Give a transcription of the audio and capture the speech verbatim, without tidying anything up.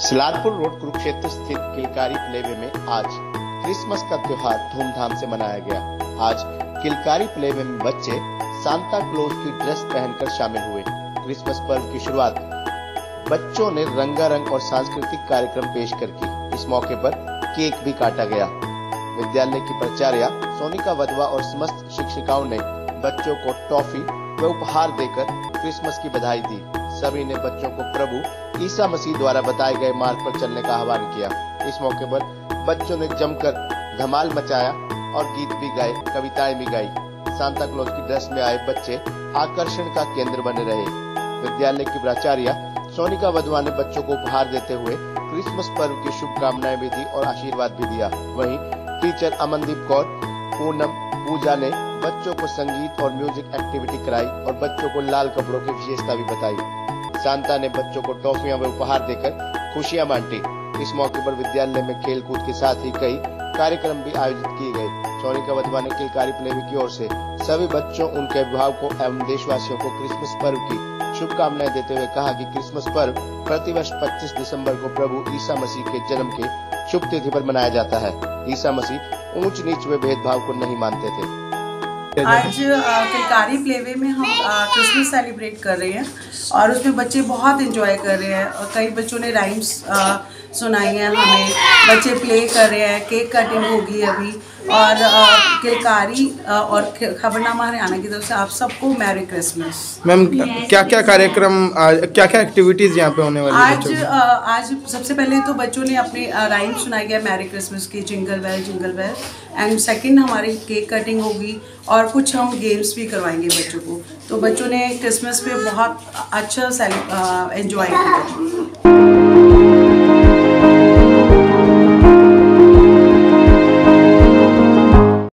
Salarpur road Kurukshetra स्थित किलकारी playway में आज क्रिसमस का त्योहार धूमधाम से मनाया गया। आज किलकारी प्लेवे में बच्चे सांता क्लॉज की ड्रेस पहनकर शामिल हुए। क्रिसमस पर्व की शुरुआत बच्चों ने रंगारंग और सांस्कृतिक कार्यक्रम पेश कर की। इस मौके पर केक भी काटा गया। विद्यालय की प्राचार्या सोनिका वधवा और समस्त शिक्षिकाओं ने बच्चों को टॉफी व उपहार देकर क्रिसमस की बधाई दी। सभी ने बच्चों को प्रभु ईसा मसीह द्वारा बताए गए मार्ग पर चलने का आह्वान किया। इस मौके पर बच्चों ने जमकर धमाल मचाया और गीत भी गाए, कविताएं भी गाई। सांता क्लॉज की ड्रेस में आए बच्चे आकर्षण का केंद्र बने रहे। विद्यालय की प्राचार्या सोनिका वधवा ने बच्चों को उपहार देते हुए क्रिसमस पर्व की शुभकामनाएं भी दी और आशीर्वाद भी दिया। वहीं टीचर अमनदीप कौर, पूनम, पूजा ने बच्चों को संगीत और म्यूजिक एक्टिविटी कराई और बच्चों को लाल कपड़ों की विशेषता भी बताई। सांता ने बच्चों को टॉफियां व उपहार देकर खुशियां बांटी। इस मौके पर विद्यालय में खेल कूद के साथ ही कई कार्यक्रम भी आयोजित किए गए। सोनिका वधवा ने किलकारी प्लेवे की ओर से सभी बच्चों, उनके अभिभावकों एवं देशवासियों को क्रिसमस पर्व की शुभकामनाएं देते हुए कहा कि क्रिसमस पर्व प्रतिवर्ष पच्चीस दिसंबर को प्रभु ईसा मसीह के जन्म के शुभ तिथि पर मनाया जाता है। ईसा मसीह ऊंच नीच व भेदभाव को नहीं मानते थे। आज किलकारी प्लेवे में हम क्रिसमस सेलिब्रेट कर रहे हैं और उसमें बच्चे बहुत एंजॉय कर रहे हैं और कई बच्चों ने राइम्स सुनाई हैं हमें। बच्चे प्ले कर रहे हैं, केक कटिंग होगी अभी और किलकारी और खबरनामा हरियाणा की तरफ से आप सबको मैरी क्रिसमस। मैम, क्या क्या कार्यक्रम, क्या क्या एक्टिविटीज़ यहाँ पे होने वाली है? आज आज सबसे पहले तो बच्चों ने अपने राइम सुनाई गया मैरी क्रिसमस की, jingle bell jingle bell, and second हमारी केक कटिंग होगी और कुछ हम गेम्स भी करवाएंगे बच्चों को। तो बच्चों ने क्रिसमस पे बहुत अच्छा एंजॉय किया।